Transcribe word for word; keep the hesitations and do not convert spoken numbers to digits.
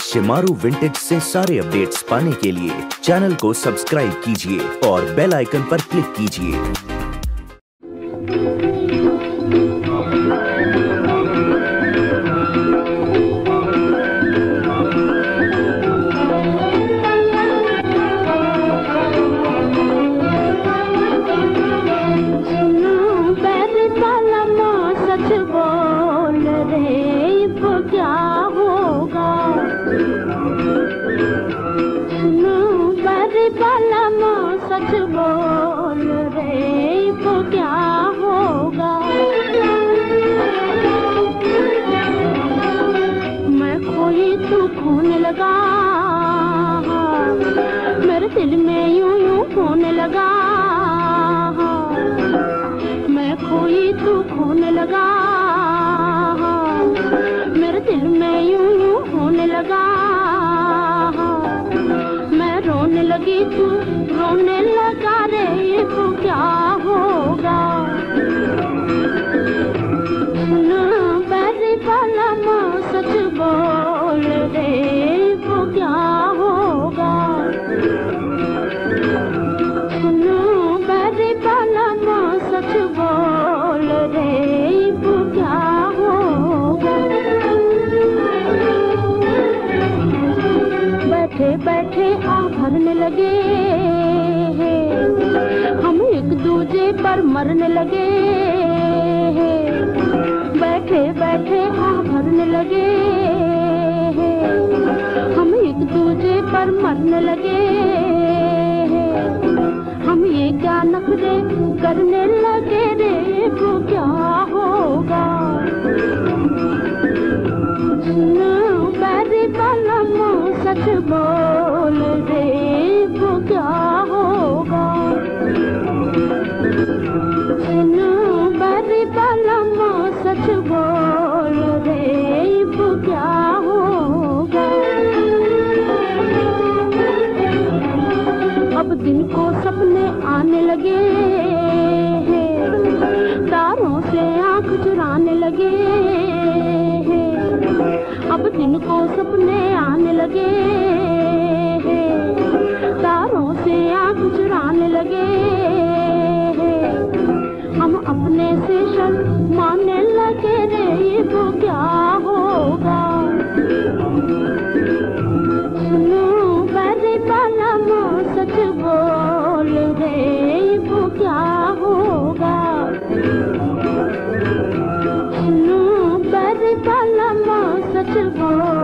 Shemaroo vintage से सारे updates पाने के लिए चैनल को सब्सक्राइब कीजिए और बेल आइकन पर क्लिक कीजिए। सच बोल रे तो क्या होगा, मैं खोई तू खोने लगा, मेरे दिल में यूं यूं खोने लगा, मैं खोई तू खोने लगा, मेरे दिल में यूं यूं होने लगा, मैं रोने लगी तू रोने लगा रे तो क्या होगा, बैरी वाला माँ सच बोल रे तो क्या होगा, बैरी वाला माँ सच बोल रे तो क्या होगा, बैठे बैठे आ भरने लगे हम एक दूजे पर मरने लगे, बैठे बैठे आ भरने लगे हम एक दूजे पर मरने लगे, हम ये क्या नखरे करने लगे रे तो क्या होगा, बैरी वाला माँ सच बोल रे तो क्या होगा, बैरी वाला माँ सच बोल रे तो क्या होगा, अब दिन को सपने आने लगे तारों से आंख चुराने लगे, अब दिन को सपने आने लगे तारों से आंख चुराने लगे, हम अपने से शर्माने लगे रे तो क्या होगा, बैरी वाला माँ सच बोल रे तो क्या होगा, बैरी वाला माँ सच बोल